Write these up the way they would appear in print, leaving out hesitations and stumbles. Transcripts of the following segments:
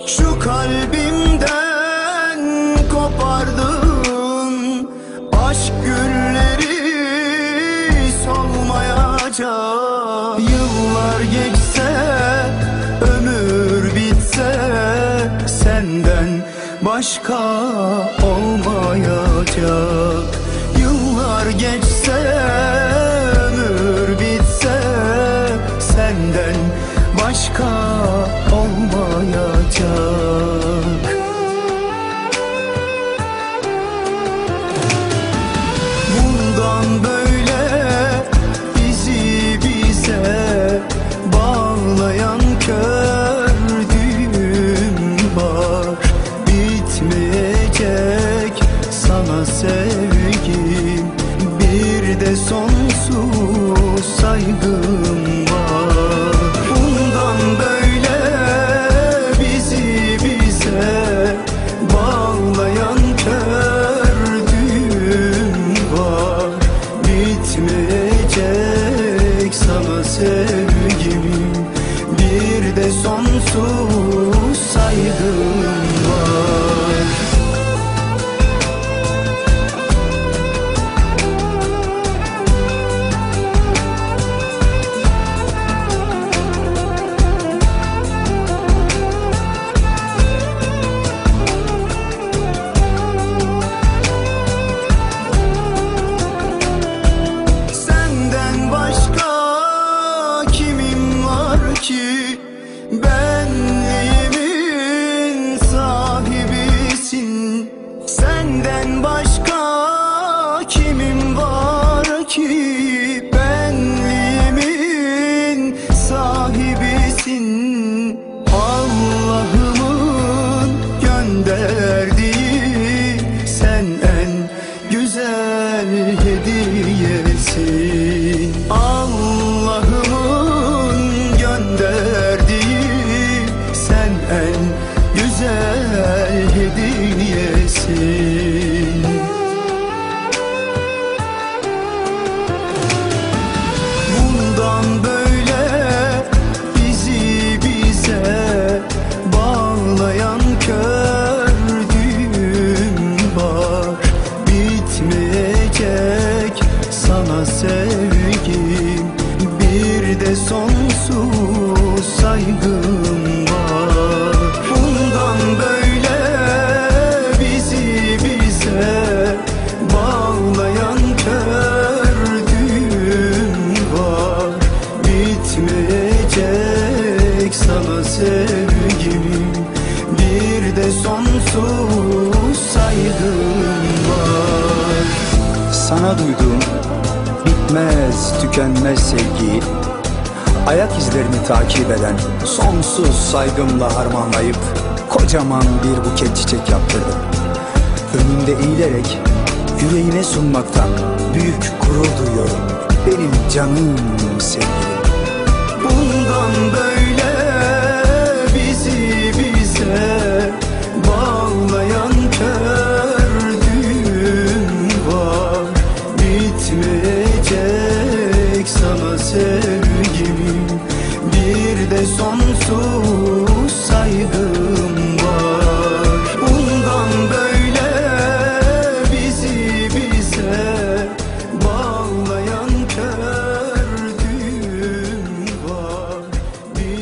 Şu kalbimden kopardın aşk gülleri solmayacak. Yıllar geçse, ömür bitse, senden başka olmayacak. Yıllar geçse, ömür bitse, senden başka olmayacak. Bundan böyle bizi bize bağlayan kör düğüm var. Bitmeyecek sana sevgim, bir de sonsuz saygım var. Bundan böyle bizi bize bağlayan kör düğüm var. Bitmeyecek sana sevgim, bir de sonsuz saygım var. Benliğimin sahibisin. Senden başka kimim var ki? Benliğimin sahibisin. Allah'ımın gönderdiği, sen en güzel hediyesin. Allah'ımın gönderdiği, sen en güzel hediyesin. Bundan böyle bizi bize bağlayan kör düğüm var. Bitmeyecek sana sevgim, bir de sonsuz saygım var. Bundan böyle bizi bize bağlayan kör düğüm var. Bitmeyecek sana sevgim, bir de sonsuz saygım var. Sana duyduğum bitmez tükenmez sevgiyi, ayak izlerini takip eden sonsuz saygımla harmanlayıp kocaman bir buket çiçek yaptırdım. Önünde eğilerek yüreğine sunmaktan büyük gurur duyuyorum benim canım sevgilim. Bundan böyle bizi bize bağlayan kör düğüm var. Bitmeyecek sana sevgim, bir de sonsuz saygım var. Bundan böyle bizi bize bağlayan kör düğüm var.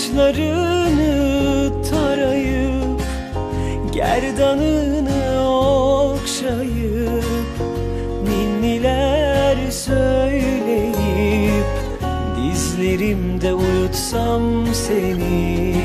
Saçlarını tarayıp gerdanını okşayıp ninniler söyleyip dizlerimde uyutsam seni.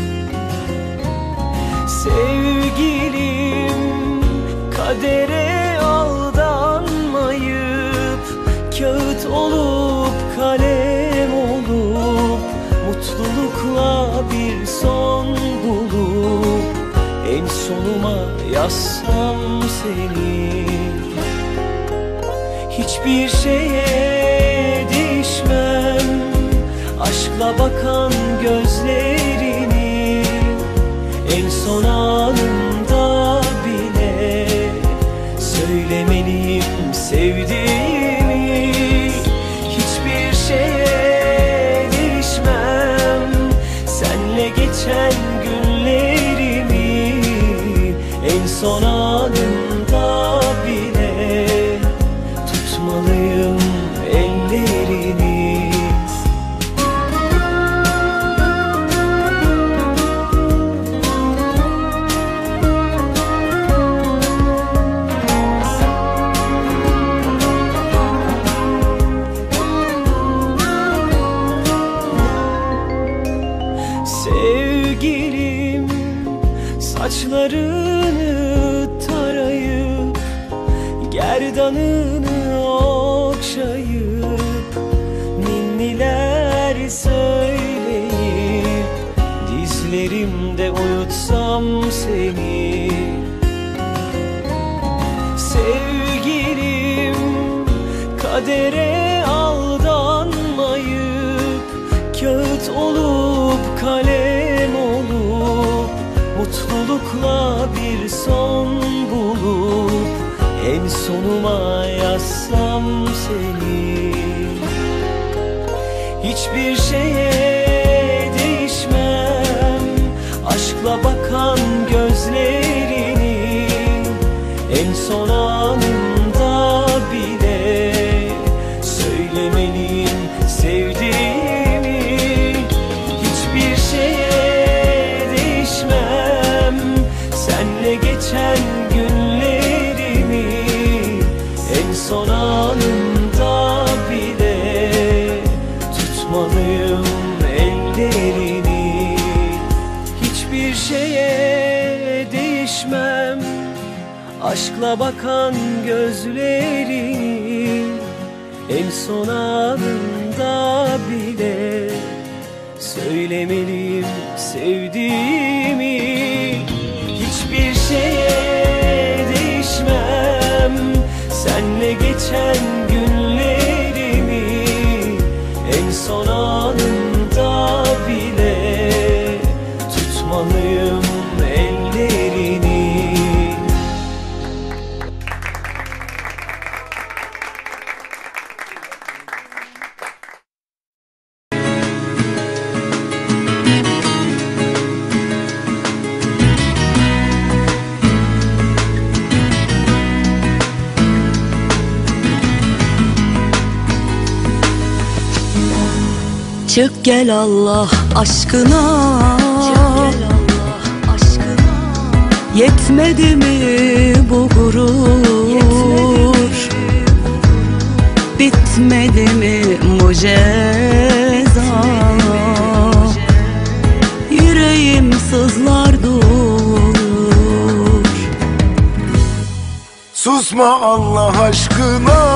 Sevgilim, kadere aldanmayıp kağıt olup kalem olup mutlulukla bir son bulup en sonuma yazsam seni. Hiçbir şeye değişmem aşkla bakan gözlerini, en son anımda bile söylemeliyim sevdiğimi. Hiçbir şeye değişmem senle geçen günlerimi, en son anımda bile tutmalıyım ellerini. Sevgilim, saçlarını tarayıp gerdanını okşayıp ninniler söyleyip dizlerimde uyutsam seni. Sevgilim, kadere aldanmayıp kağıt olup kalem olup mutlulukla bir son bulup en sonuma yazsam seni. Hiçbir şeye değişmem aşkla bakan gözlerini, en son anımda bile söylemeliyim sevdiğimi. Hiçbir şeye değişmem senle geçen günlerimi, en son anımda bile tutmalıyım ellerini. Hiçbir şeye değişmem aşkla bakan gözlerini, en son anımda bile söylemeliyim sevdiğimi. Hiçbir şeye değişmem senle geçen günlerimi, en son anımda bile tutmalıyım ellerini. Çık gel Allah aşkına, yetmedi mi bu gurur, bitmedi mi bu ceza, yüreğim sızlar dur. Susma Allah aşkına,